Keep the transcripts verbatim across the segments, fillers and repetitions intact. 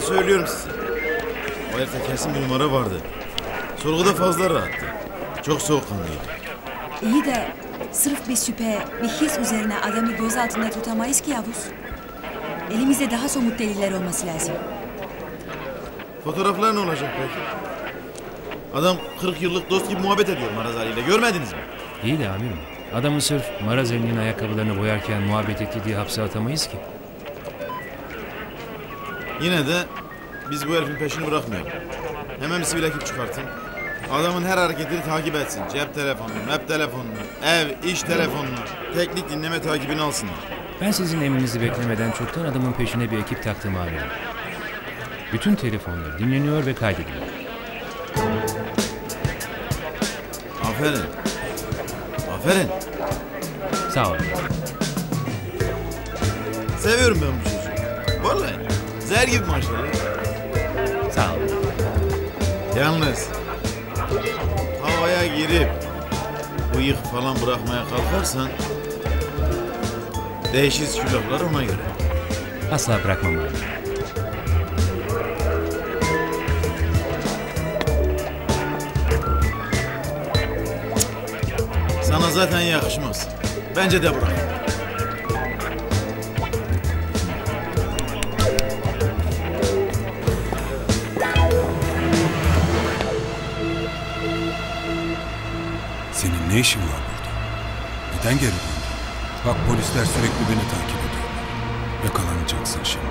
söylüyorum size. O herifte kesin bir numara vardı. Sorguda fazla rahattı. Çok soğukkanlıydı. İyi de sırf bir şüphe, bir his üzerine adamı gözaltında tutamayız ki Yavuz. Elimizde daha somut deliller olması lazım. Fotoğraflar ne olacak peki? Adam kırk yıllık dost gibi muhabbet ediyor Maraz Ali ile. Görmediniz mi? İyi de amirim. Adamı sırf Maraz Ali'nin ayakkabılarını boyarken muhabbet etti diye hapse atamayız ki. Yine de biz bu herifin peşini bırakmayalım. Hemen bir sivil ekip çıkartın. Adamın her hareketini takip etsin. Cep telefonunu, web telefonunu, ev, iş telefonunu, teknik dinleme takibini alsınlar. Ben sizin emrinizi beklemeden çoktan adamın peşine bir ekip taktım amirim. Bütün telefonlar dinleniyor ve kaydediliyor. Aferin. Aferin. Sağ olun. Seviyorum ben bu çocuğu. Vallahi. Zer gibi maşallah. Sağ olun. Yalnız havaya girip bıyık falan bırakmaya kalkarsan değişir külahlar ona göre. Asla bırakmam amirim. Sana zaten yakışmaz. Bence de bırak. Senin ne işin var burada? Neden geri döndün? Bak polisler sürekli beni takip ediyor. Yakalanacaksın şimdi.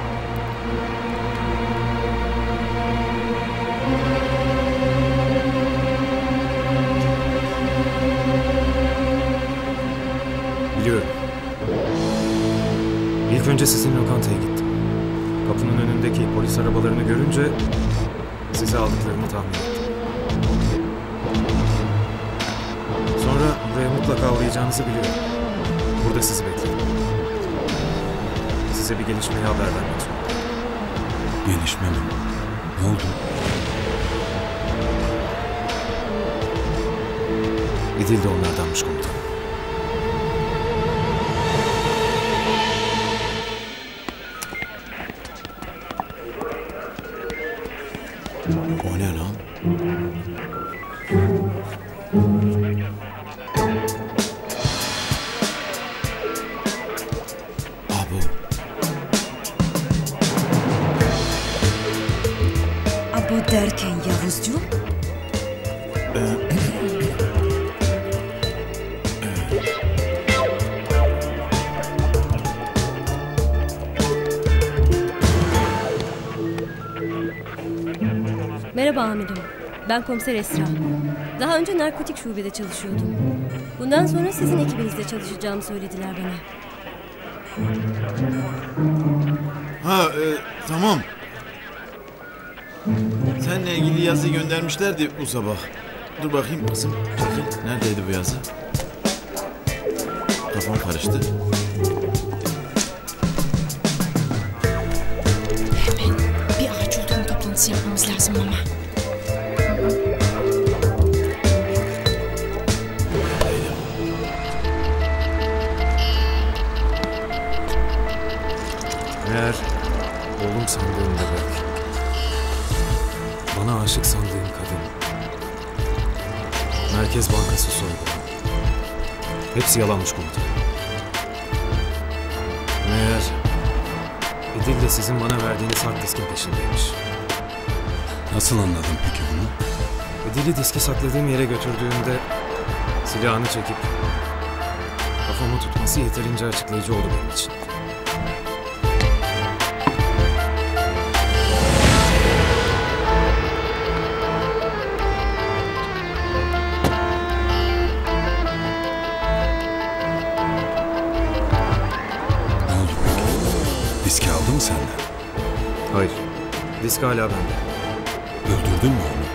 Biliyorum. İlk önce sizin lokantaya gittim. Kapının önündeki polis arabalarını görünce sizi aldıklarını tahmin ettim. Sonra buraya mutlaka uğrayacağınızı biliyorum. Burada sizi bekledim. Size bir gelişmeyi haber vermek zorundayım. Gelişme mi? Ne oldu? İdil de onlardanmış komutanım. O ne lan? Abu. Abu derken Yavuzcuğum? Merhaba amirim. Ben komiser Esra. Daha önce narkotik şubede çalışıyordum. Bundan sonra sizin ekibinizde çalışacağımı söylediler bana. Ha e, tamam. Seninle ilgili yazı göndermişlerdi bu sabah. Dur bakayım kızım. Çekil. Neredeydi bu yazı? Kafam karıştı. Hemen bir acil durum toplantısı yapmamız lazım ama. Meğer oğlum sandığım bebek. Bana aşık sandığım kadın. Merkez Bankası soygunu. Hepsi yalanmış komutanım. Meğer İdil de sizin bana verdiğiniz hard diskin peşindeymiş. Nasıl anladın peki bunu? İdil'i diski sakladığım yere götürdüğümde silahını çekip kafamı tutması yeterince açıklayıcı oldu benim için. Ne oldu peki? Diski aldı mı senden? Hayır, disk hala bende. Öldürdün mü onu?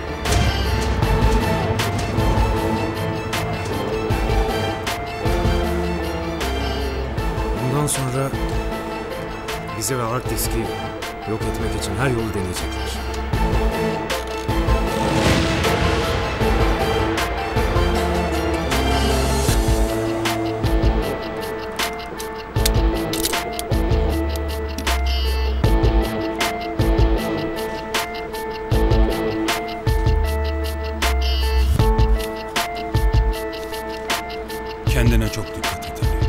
Bundan sonra bizi ve hard diski yok etmek için her yolu deneyecekler. Kendine çok dikkat et Ali.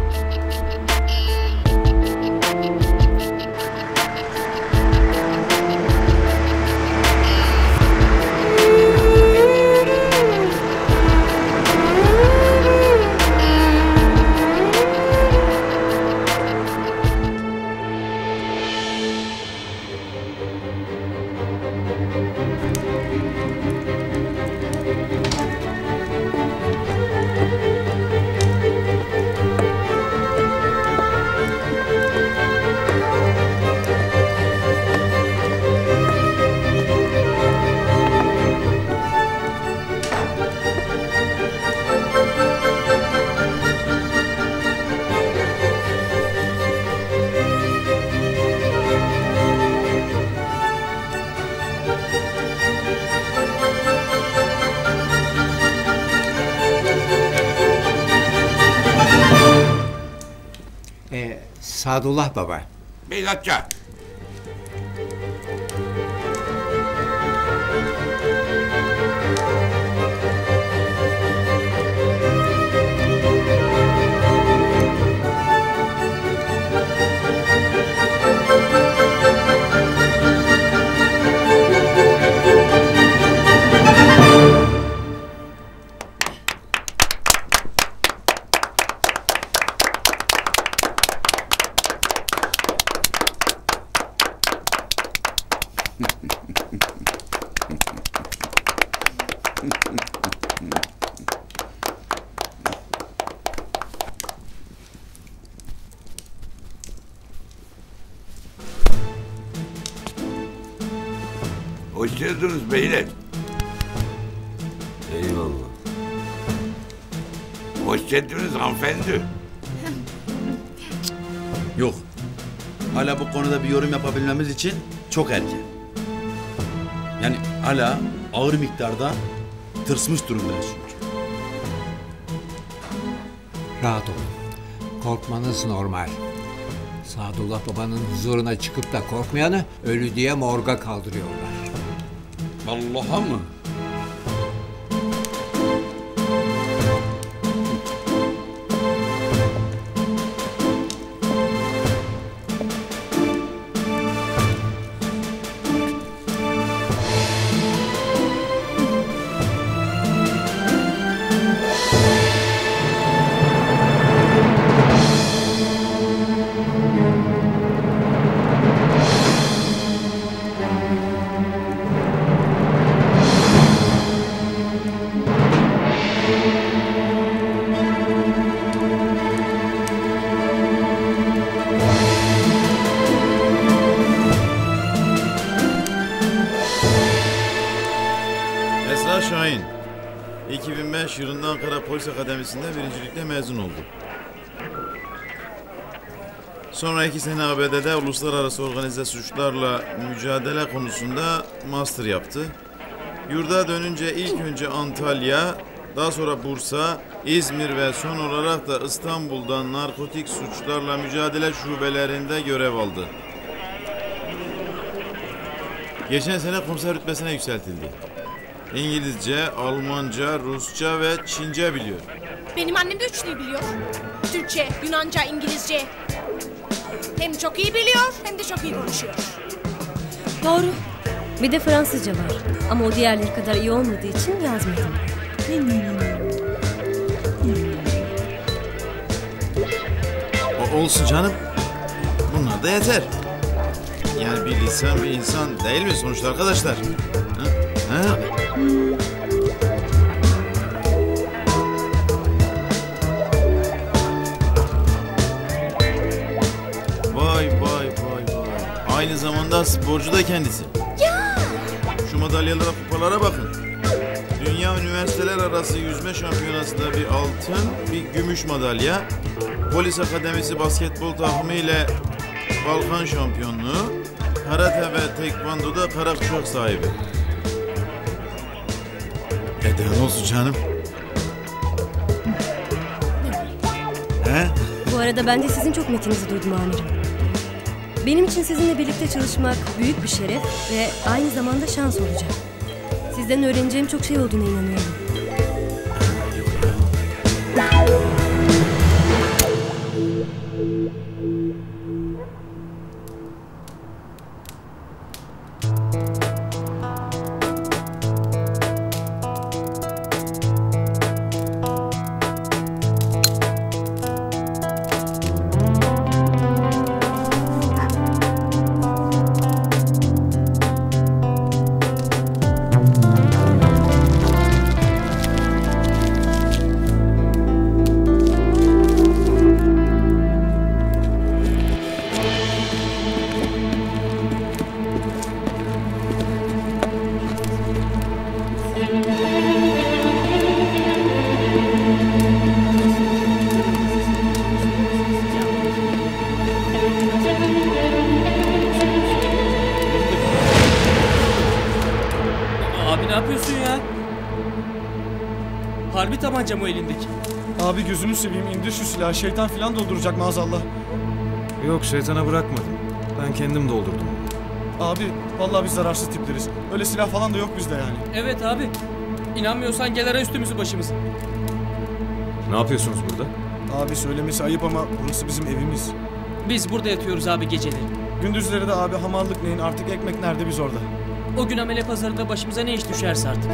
Ee, Sadullah Baba. Bir dakika. Hoş geldiniz beyler. Eyvallah. Hoş geldiniz hanımefendi. Yok. Hala bu konuda bir yorum yapabilmemiz için çok erken. Yani hala ağır miktarda tırsmış durumdayız çünkü. Rahat olun. Korkmanız normal. Sadullah Baba'nın huzuruna çıkıp da korkmayanı ölü diye morga kaldırıyorlar. Vallaha mı? Esra Şahin, iki bin beş yılında Ankara Polis Akademisi'nde birincilikle mezun oldu. Sonra iki sene A B D'de uluslararası organize suçlarla mücadele konusunda master yaptı. Yurda dönünce ilk önce Antalya, daha sonra Bursa, İzmir ve son olarak da İstanbul'da narkotik suçlarla mücadele şubelerinde görev aldı. Geçen sene komiser rütbesine yükseltildi. İngilizce, Almanca, Rusça ve Çince biliyor. Benim annem de üç dil biliyor. Türkçe, Yunanca, İngilizce. Hem çok iyi biliyor hem de çok iyi konuşuyor. Doğru. Bir de Fransızca var. Ama o diğerleri kadar iyi olmadığı için yazmadım. O olsun canım. Bunlar da yeter. Yani bir lisan bir insan değil mi sonuçta arkadaşlar? Ha? Ha? Vay vay vay vay. Aynı zamanda sporcu da kendisi. Ya! Şu madalyalara, kupalara bakın. Dünya Üniversiteler Arası Yüzme Şampiyonası'nda bir altın, bir gümüş madalya. Polis Akademisi basketbol takımıyla Balkan şampiyonluğu. Karate ve tekvandoda kara kuşak sahibi. Eden olsun canım. He? Bu arada ben de sizin çok metinizi duydum amirim. Benim için sizinle birlikte çalışmak büyük bir şeref ve aynı zamanda şans olacak. Sizden öğreneceğim çok şey olduğuna inanıyorum. ne yapıyorsun ya? Harbi tabanca mı o elindeki? Abi gözünü seveyim indir şu silahı. Şeytan falan dolduracak maazallah. Yok şeytana bırakmadım. Ben kendim doldurdum. Abi vallahi biz zararsız tipleriz. Öyle silah falan da yok bizde yani. Evet abi. İnanmıyorsan gel ara üstümüzü başımızı. Ne yapıyorsunuz burada? Abi söylemesi ayıp ama burası bizim evimiz. Biz burada yatıyoruz abi geceleri. Gündüzleri de abi hamallık neyin artık ekmek nerede biz orada. O gün amele pazarında başımıza ne iş düşerse artık.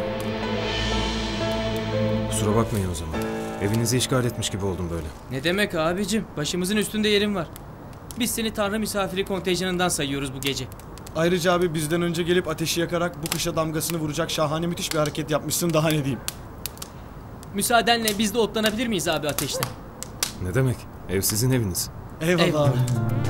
Kusura bakmayın o zaman. Evinizi işgal etmiş gibi oldum böyle. Ne demek abicim? Başımızın üstünde yerin var. Biz seni Tanrı misafiri kontenjanından sayıyoruz bu gece. Ayrıca abi bizden önce gelip ateşi yakarak bu kışa damgasını vuracak şahane müthiş bir hareket yapmışsın, daha ne diyeyim. Müsaadenle biz de otlanabilir miyiz abi ateşte? Ne demek? Ev sizin eviniz. Eyvallah, Eyvallah. abi.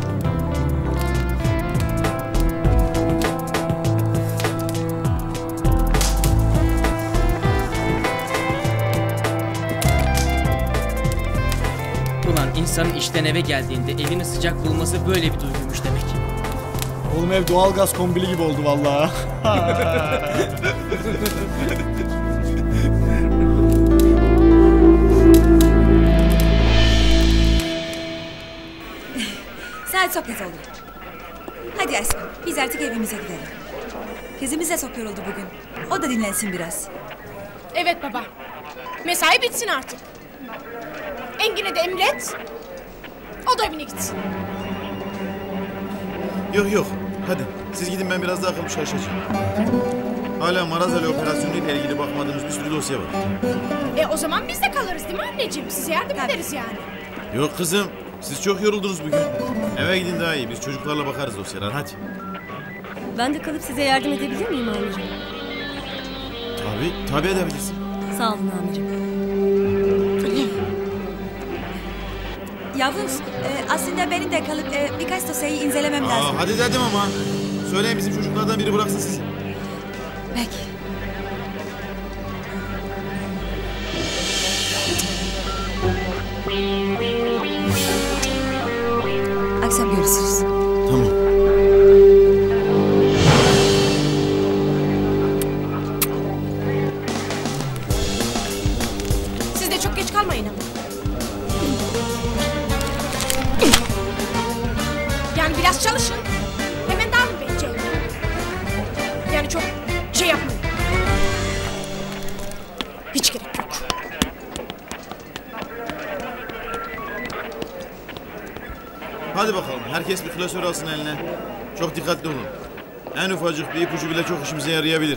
Ulan insanın işten eve geldiğinde evini sıcak bulması böyle bir duyguymuş demek. Oğlum ev doğalgaz kombili gibi oldu vallahi. Saat çok geç oldu. Hadi aşkım biz artık evimize gidelim. Kızımız da çok yoruldu bugün. O da dinlensin biraz. Evet baba. Mesai bitsin artık. Engin'e de emret. O da evine gitsin. Yok yok. Hadi siz gidin, ben biraz daha kalıp çalışacağım. Hala Marazali operasyonuyla ilgili bakmadığımız bir sürü dosya var. E o zaman biz de kalırız değil mi anneciğim? Size yardım Tabii. ederiz yani. Yok kızım. Siz çok yoruldunuz bugün. Eve gidin daha iyi. Biz çocuklarla bakarız dosyalara. Hadi. Ben de kalıp size yardım edebilir miyim amirim? Tabii. Tabii edebilirsin. Sağ olun amirim. Yavuz, e, aslında benim de kalıp e, birkaç dosyayı incelemem Aa, lazım. hadi dedim ama. Söyleyin bizim çocuklardan biri bıraksın sizi. Peki. Akşam görüşürüz. Tamam. Siz de çok geç kalmayın ama. Yani biraz çalışın. Hemen dağılın bence. Yani çok şey yapmayın. Hiç gerek yok. Hadi bakalım. Herkes bir klasör alsın eline. Çok dikkatli olun. En ufacık bir ipucu bile çok işimize yarayabilir.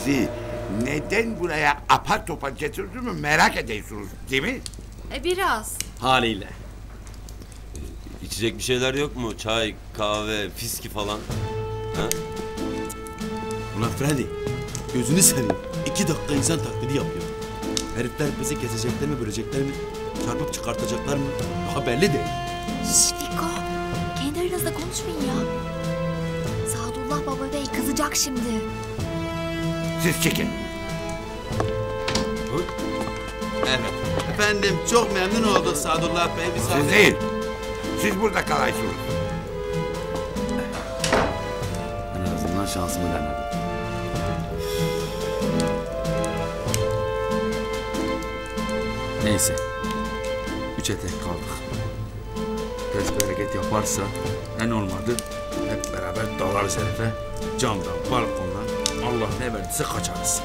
bizi neden buraya apar topar getirdiğimi merak ediyorsunuz değil mi? E biraz. Haliyle. İçecek bir şeyler yok mu? Çay, kahve, fiski falan. Ha? Ulan Freddy, gözünü seveyim. İki dakika insan taklidi yapıyor. Herifler bizi kesecekler mi, bölecekler mi? Çarpıp çıkartacaklar mı? Daha belli değil. Şşş Fiko. Kendi aranızda konuşmayın ya. Sadullah Baba Bey kızacak şimdi. Siz çekin. Evet. Efendim çok memnun olduk Sadullah Bey. Misafir... Siz değil. Siz burada kalaysınız. En azından şansımı denedim. Neyse. Üçe tek kaldık. Tez bereket yaparsa en olmadı hep beraber dalarız herife. Camdan, balkondan Allah ne verdiyse kaçarız.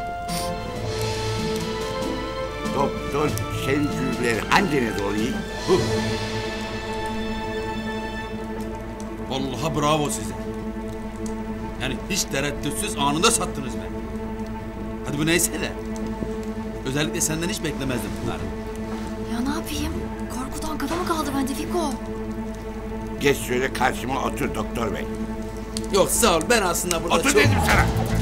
Doktor Şengül'ler hanginiz oluyor? Huh. Vallahi bravo size. Yani hiç tereddütsüz anında sattınız beni. Hadi bu neyse de. Özellikle senden hiç beklemezdim bunları. Ya ne yapayım? Korkudan kafa mı kaldı bende Fiko? Geç şöyle karşıma otur doktor bey. Yok sağ ol, ben aslında burada Otur çok... dedim sana.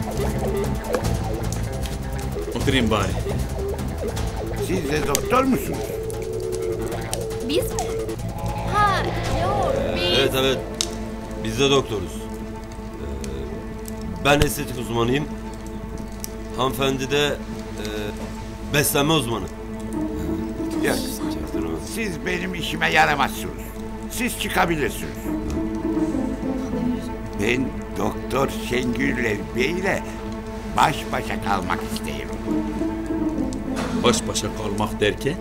Oturayım bari. Siz de doktor musunuz? Biz mi? Ha yok biz. Evet evet. Biz de doktoruz. Ee, ben estetik uzmanıyım. Hanımefendi de e, beslenme uzmanı. Yok. Siz benim işime yaramazsınız. Siz çıkabilirsiniz. Ben Doktor Şengüller Bey'le baş başa kalmak istiyorum. Baş başa kalmak derken?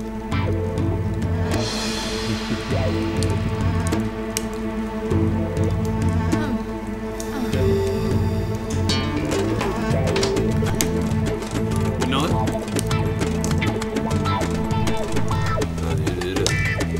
Bu ne? Hadi yürü.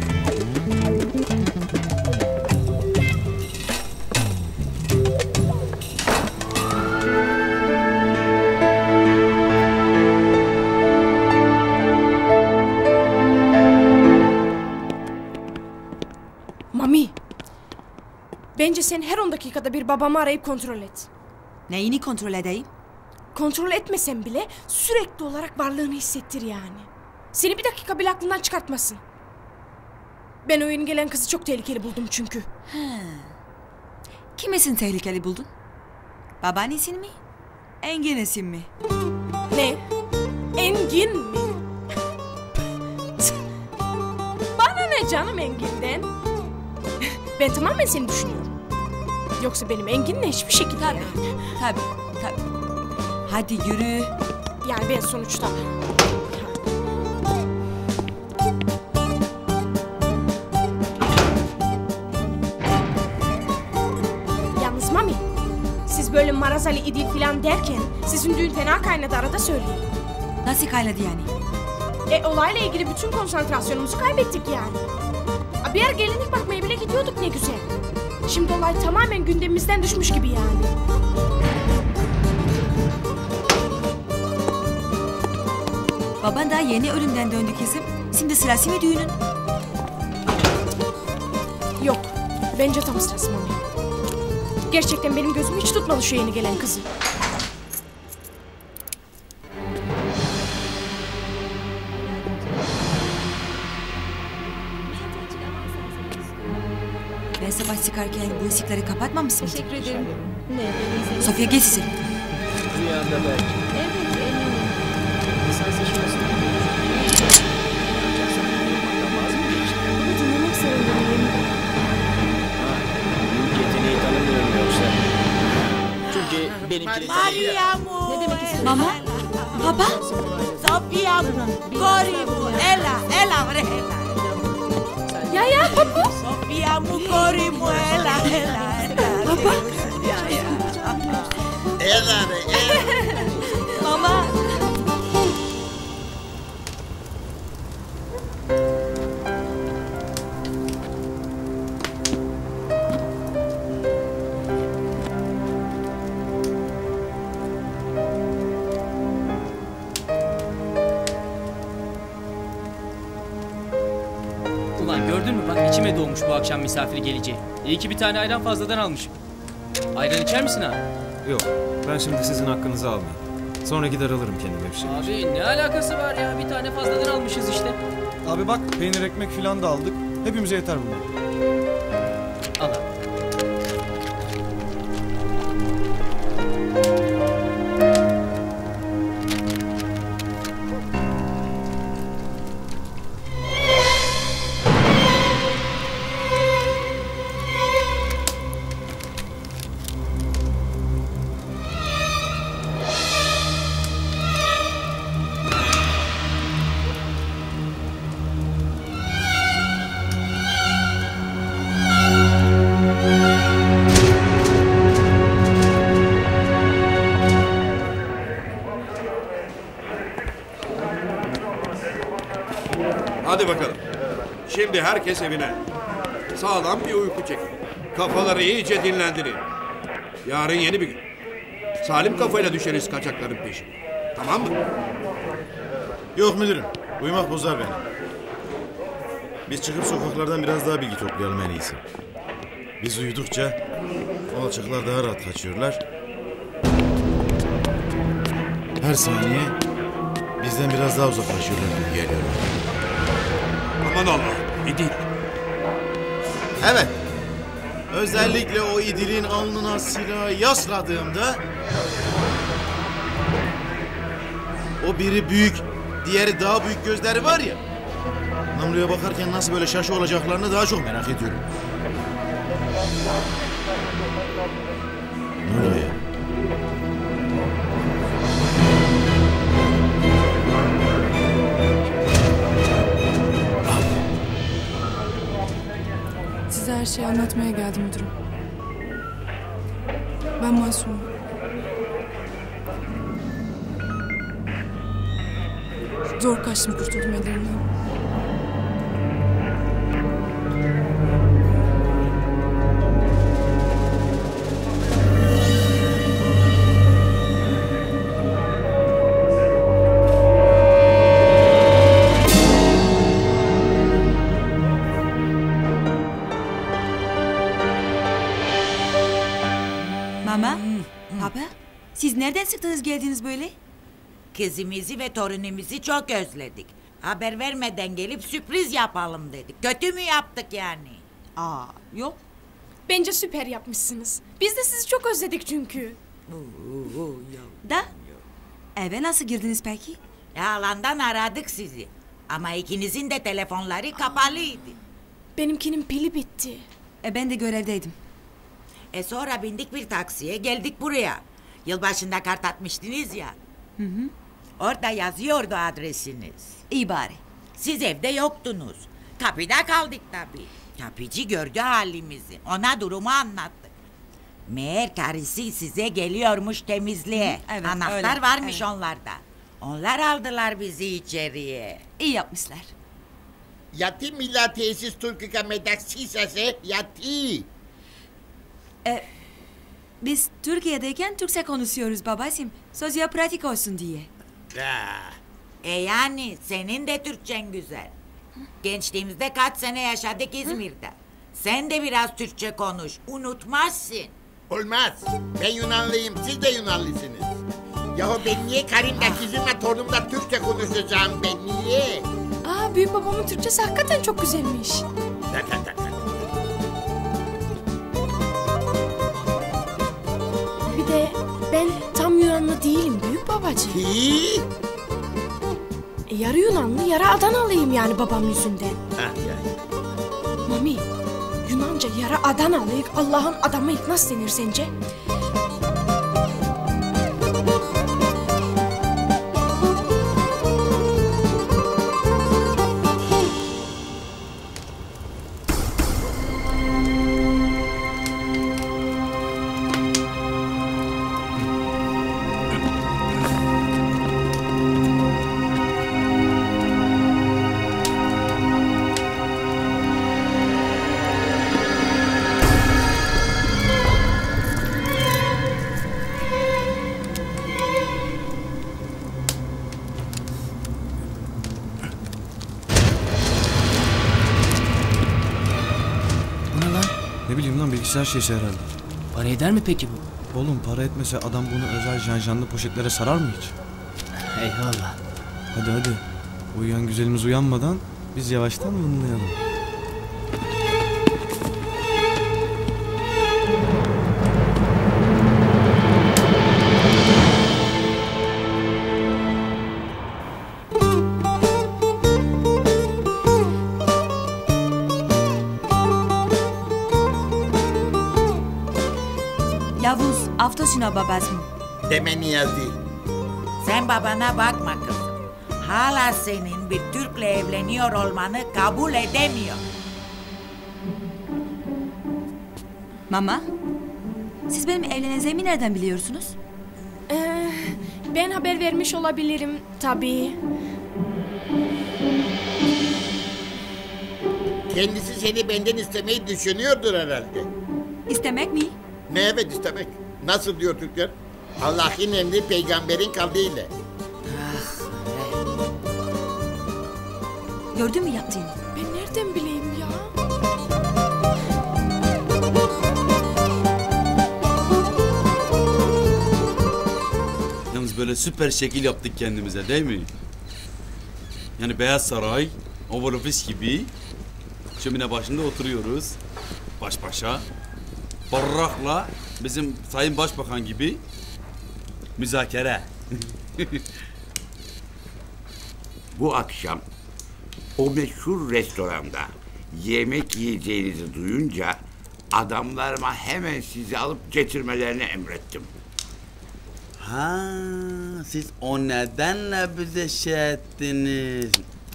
Mami. Bence sen her on dakikada bir babamı arayıp kontrol et. Neyini kontrol edeyim? Kontrol etmesen bile sürekli olarak varlığını hissettir yani. Seni bir dakika bile aklından çıkartmasın. Ben o yeni gelen kızı çok tehlikeli buldum çünkü. He. Kimisini tehlikeli buldun? Babaannesin mi? Engin'esin mi? Ne? Engin mi? Bana ne canım Engin'den? Ben tamamen seni düşünüyorum. Yoksa benim Engin'le hiçbir şekilde Tabii, yani. tabii, tabii. Hadi yürü. Yani ben sonuçta... Yalnız Mami, siz böyle Marazali İdil falan derken sizin düğün fena kaynadı arada söyleyin. Nasıl kaynadı yani? E olayla ilgili bütün konsantrasyonumuzu kaybettik yani. Bir yer gelinlik bakmaya bile gidiyorduk ne güzel. Şimdi olay tamamen gündemimizden düşmüş gibi yani. Baban daha yeni ölümden döndü kızım. Şimdi sırası mı düğünün? Yok, bence tam sırası Mami. Gerçekten benim gözüm hiç tutmadı şu yeni gelen kızı. Ben sabah çıkarken bu ışıkları kapatmamışsın. Teşekkür ederim. Ne? Sofya geç sizi. Rüyanda belki. Evet eminim. Esas şurası. Bunu dinlemek zorundayım. Yeteneği tanımıyorum yoksa. Çünkü benimkini Mariamu. Ne demek istiyorsun? Mama? Baba? Sofia Korimu. Ela, ela, ela. Ya ya papu. Sofia Korimu. Ela, ela, ela. Baba? Ela, ela. Mama? içimde doğmuş bu akşam misafir geleceği. İyi ki bir tane ayran fazladan almışım. Ayran içer misin abi? Yok, ben şimdi sizin hakkınızı almayayım. Sonra gider alırım kendime bir şey. Abi ne alakası var ya? Bir tane fazladan almışız işte. Abi bak peynir ekmek filan da aldık. Hepimize yeter bunlar. Al abi. Hadi bakalım. Şimdi herkes evine. Sağlam bir uyku çekin. Kafaları iyice dinlendirin. Yarın yeni bir gün. Salim kafayla düşeriz kaçakların peşine. Tamam mı? Yok müdürüm. Uyumak bozar beni. Biz çıkıp sokaklardan biraz daha bilgi toplayalım en iyisi. Biz uyudukça o alçaklar daha rahat kaçıyorlar. Her saniye bizden biraz daha uzaklaşıyorlar gibi geliyor. Aman Allah, İdil. Evet. Özellikle o İdil'in alnına silahı yasladığımda o biri büyük, diğeri daha büyük gözleri var ya. Namluya bakarken nasıl böyle şaşı olacaklarını daha çok merak ediyorum. Ne oluyor ya? Size her şeyi anlatmaya geldim müdürüm. Ben masumum. Zor kaçtım, kurtuldum ellerinden. Mama, baba, siz nereden çıktınız geldiniz böyle? Kızımızı ve torunumuzu çok özledik. Haber vermeden gelip sürpriz yapalım dedik. Kötü mü yaptık yani? Aa, yok. Bence süper yapmışsınız. Biz de sizi çok özledik çünkü. Da, eve nasıl girdiniz peki? Yalandan aradık sizi. Ama ikinizin de telefonları kapalıydı. Benimkinin pili bitti. E ben de görevdeydim. E sonra bindik bir taksiye geldik buraya. Yılbaşında kart atmıştınız ya. Hı hı. Orada yazıyordu adresiniz. İyi bari. Siz evde yoktunuz. Kapıda kaldık tabii. Kapıcı gördü halimizi. Ona durumu anlattık. Meğer karısı size geliyormuş temizliğe. Hı, evet, Anahtar öyle, varmış evet. onlarda. Onlar aldılar bizi içeriye. İyi yapmışlar. Yati mila tesis Türkika medaksisase yati. E, biz Türkiye'deyken Türkçe konuşuyoruz babacığım. Sosyopratik olsun diye. E yani senin de Türkçen güzel. Gençliğimizde kaç sene yaşadık İzmir'de. Sen de biraz Türkçe konuş. Unutmazsın. Olmaz. Ben Yunanlıyım, siz de Yunanlısınız. Yahu ben niye karımla, kızımla, torunumla Türkçe konuşacağım ben niye? Aa, büyük babamın Türkçesi hakikaten çok güzelmiş. Bir de ben tam Yunanlı değilim büyük babacığım. Ki? E, yarı Yunanlı, yarı Adanalıyım yani babam yüzünden. Mami, Yunanca yarı Adanalıyık, Allah'ın adamıyık nasıl denir sence? Ne bileyim lan, bilgisayar şeysi herhalde. Para eder mi peki bu? Oğlum para etmese adam bunu özel janjanlı poşetlere sarar mı hiç? Eyvallah. Hadi hadi. Uyuyan güzelimiz uyanmadan biz yavaştan mınlayalım. Yavuz, aftosuna babasın. Deme Niyazi. Sen babana bakma kızım. Hala senin bir Türk'le evleniyor olmanı kabul edemiyor. Mama, siz benim evleneceğimi nereden biliyorsunuz? Ee, ben haber vermiş olabilirim tabii. Kendisi seni benden istemeyi düşünüyordur herhalde. İstemek mi? Ne evet istemek? Nasıl diyor Türkler? Allah'ın emri peygamberin kavliyle. Gördün mü yaptığını? Ben nereden bileyim ya? Yalnız böyle süper şekil yaptık kendimize değil mi? Yani Beyaz Saray, Oval Office gibi şömine başında oturuyoruz. Baş başa. Barrakla bizim Sayın Başbakan gibi müzakere. Bu akşam o meşhur restoranda yemek yiyeceğinizi duyunca adamlarıma hemen sizi alıp getirmelerini emrettim. Ha, siz o nedenle bize şey ettiniz.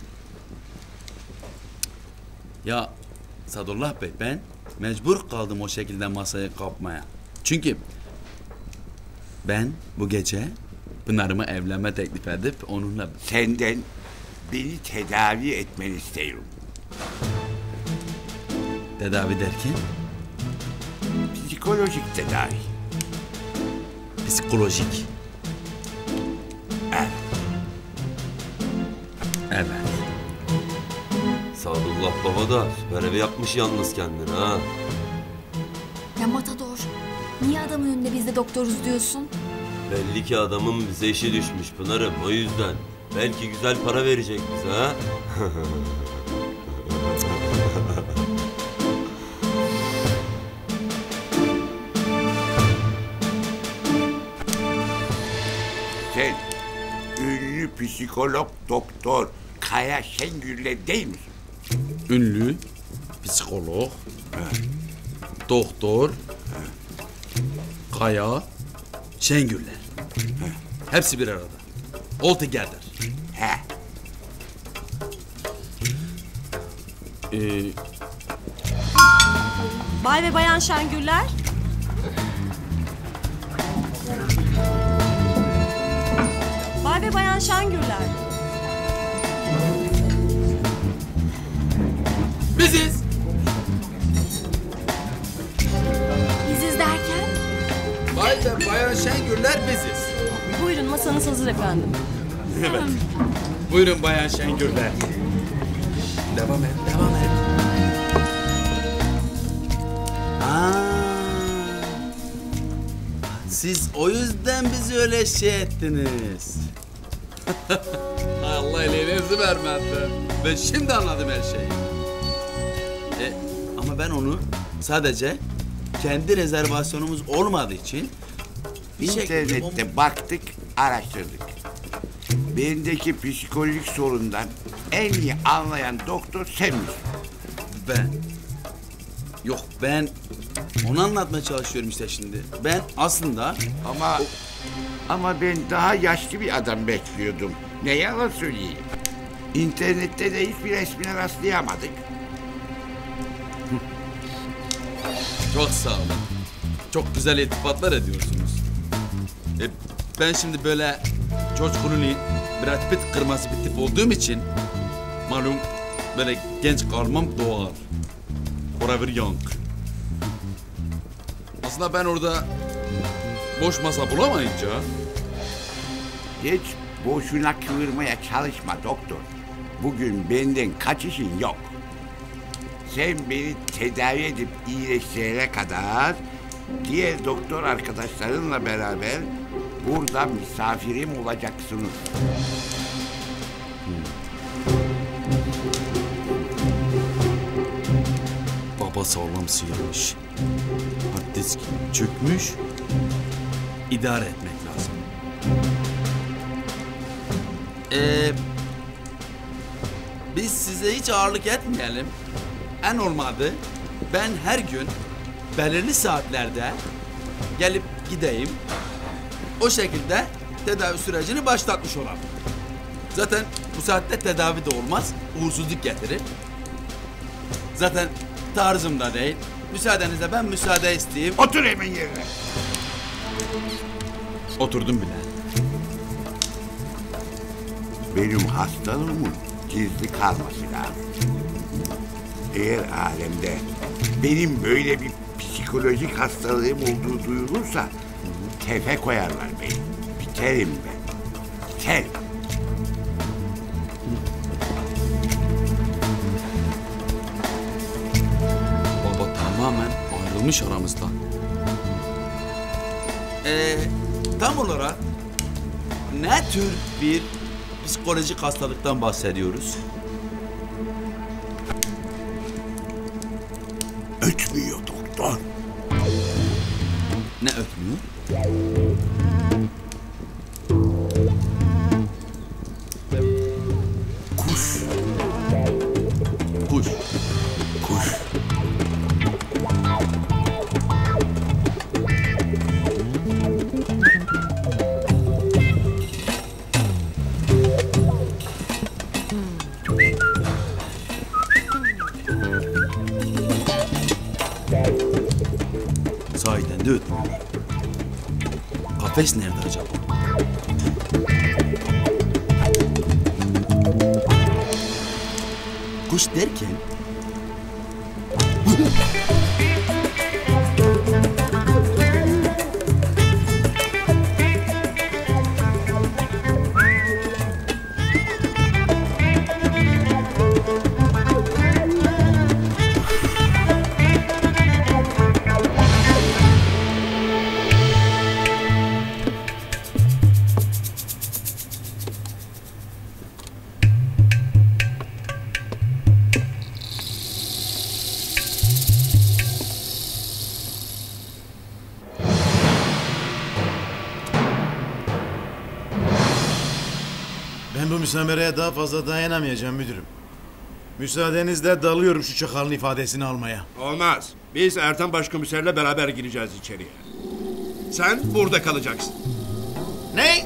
Ya Sadullah Bey, ben mecbur kaldım o şekilde masayı kapmaya. Çünkü ben bu gece Pınar'ıma evlenme teklif edip onunla... Senden beni tedavi etmeni istiyorum. Tedavi derken? Psikolojik tedavi. Psikolojik. Evet. Evet. Sadullah Baba da süper evi yapmış yalnız kendine ha. Ya Matador, niye adamın önünde biz de doktoruz diyorsun? Belli ki adamın bize işi düşmüş Pınar'ım, o yüzden. Belki güzel para verecek bize ha. Sen ünlü psikolog doktor Kaya Şengül'le değil misin? Ünlü psikolog, doktor, Kaya Şengüller. Hepsi bir arada. All together. He. Ee, Bay ve Bayan Şengüller. Bay ve Bayan Şengüller. Biziz. Biziz derken? Bay ve Bayan Şengüller biziz. Buyurun, masanız hazır efendim. Evet. Buyurun Bayan Şengüller. Devam et, devam et. Aa, siz o yüzden bizi öyle şey ettiniz. Allah elinizi vermedi. Ben şimdi anladım her şeyi. E, ama ben onu sadece kendi rezervasyonumuz olmadığı için bir İnternette şekilde... baktık, araştırdık. Bendeki psikolojik sorundan en iyi anlayan doktor sen misin? Ben? Yok, ben onu anlatmaya çalışıyorum işte şimdi. Ben aslında... Ama ama ben daha yaşlı bir adam bekliyordum. Ne yalan söyleyeyim. İnternette de hiçbir resmine rastlayamadık. Çok sağ olun. Çok güzel iltifatlar ediyorsunuz. E, ben şimdi böyle George Clooney, Brad Pitt kırması bir tip olduğum için malum böyle genç kalmam doğal. Forever young. Aslında ben orada boş masa bulamayınca... Hiç boşuna kıvırmaya çalışma doktor. Bugün benden kaçışın yok. sen beni tedavi edip iyileştirene kadar diğer doktor arkadaşlarınla beraber burada misafirim olacaksınız. Baba sağlam sıyırmış. Hard disk çökmüş. İdare etmek lazım. Ee, biz size hiç ağırlık etmeyelim. En olmadı ben her gün belirli saatlerde gelip gideyim. O şekilde tedavi sürecini başlatmış olalım. Zaten bu saatte tedavi de olmaz. Uğursuzluk getirir. Zaten tarzım da değil. Müsaadenizle ben müsaade isteyeyim. Otur hemen yerine. Oturdum bile. Benim hastalığımın gizli kalması lazım. Eğer alemde benim böyle bir psikolojik hastalığım olduğu duyulursa tefe koyarlar beni. Biterim ben. Biterim. Baba tamamen ayrılmış aramızdan. Ee, tam olarak ne tür bir psikolojik hastalıktan bahsediyoruz? Ötmüyor doktor. Ne ötmüyor? Kuş. Kuş. Kuş. Sahiden de ötmüyor. Kafes nerede acaba? Kuş derken... Ben bu müsamereye daha fazla dayanamayacağım müdürüm. Müsaadenizle dalıyorum şu çakalın ifadesini almaya. Olmaz. Biz Ertan Başkomiserle beraber gireceğiz içeriye. Sen burada kalacaksın. Ne?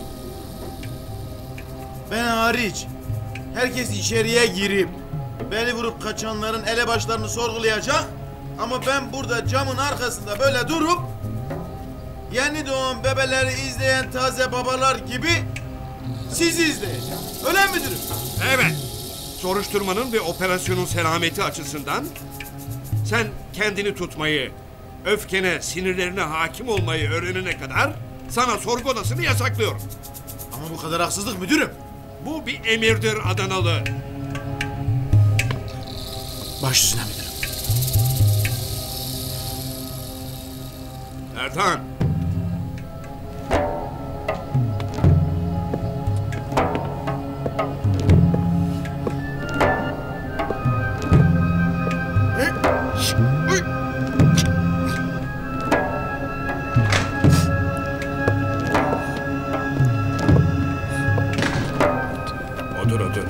Ben hariç. Herkes içeriye girip beni vurup kaçanların elebaşlarını sorgulayacak. Ama ben burada camın arkasında böyle durup yeni doğan bebeleri izleyen taze babalar gibi sizi izleyeceğim. Öyle mi müdürüm? Evet. Soruşturmanın ve operasyonun selameti açısından sen kendini tutmayı, öfkene, sinirlerine hakim olmayı öğrenene kadar sana sorgu odasını yasaklıyorum. Ama bu kadar haksızlık müdürüm. Bu bir emirdir Adanalı. Baş üstüne müdürüm. Ertan. Otur otur.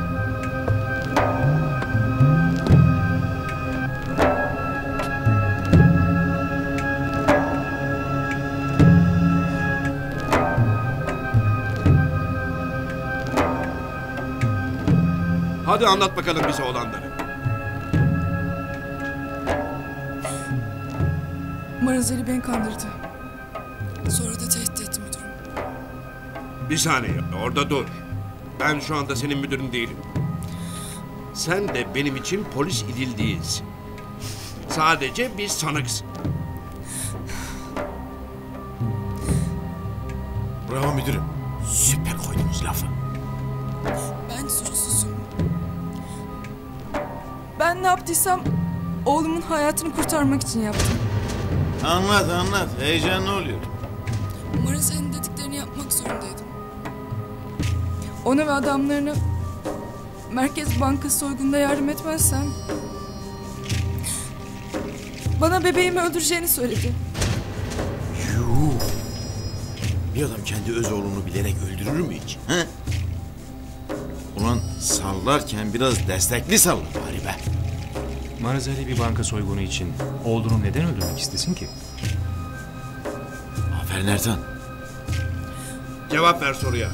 Hadi anlat bakalım bize olanları. Marazeli beni kandırdı. Sonra da tehdit etti müdürüm. Bir saniye orada dur. Ben şu anda senin müdürün değilim. Sen de benim için polis İdil değilsin. Sadece bir sanıksın. Bravo müdürüm. Süper koydunuz lafı. Ben suçsuzum. Ben ne yaptıysam oğlumun hayatını kurtarmak için yaptım. Anlat anlat. Heyecan ne oluyor? Umarım senin dediklerini yapmak zorundaydım. Ona ve adamlarına Merkez Bankası soygununda yardım etmezsem bana bebeğimi öldüreceğini söyledi. Yuh. Bir adam kendi öz oğlunu bilerek öldürür mü hiç? He? Ulan sallarken biraz destekli salla bari be. Marazali bir banka soygunu için oğlunu neden öldürmek istesin ki? Aferin Ertan. Cevap ver soruya.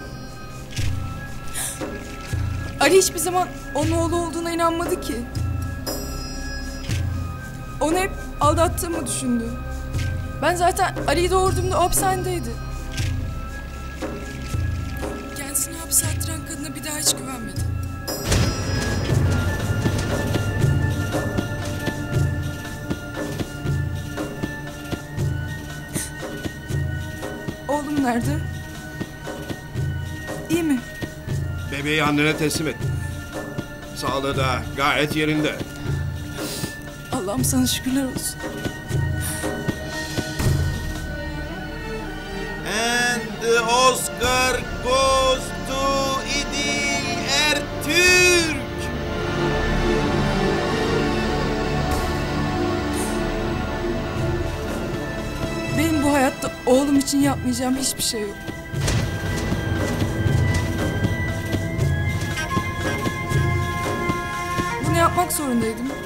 Ali hiçbir zaman onun oğlu olduğuna inanmadı ki. Onu hep aldattığımı düşündü. Ben zaten Ali'yi doğurduğumda o hapishanedeydi. Kendisini hapse attıran kadına bir daha hiç güvenmedi. Oğlum nerede? İyi mi? Bebeği annene teslim et. Sağlığı da gayet yerinde. Allah'ım sana şükürler olsun. And the Oscar goes to İdil Ertürk. Benim bu hayatta oğlum için yapmayacağım hiçbir şey yok. Bunu yapmak zorundaydım.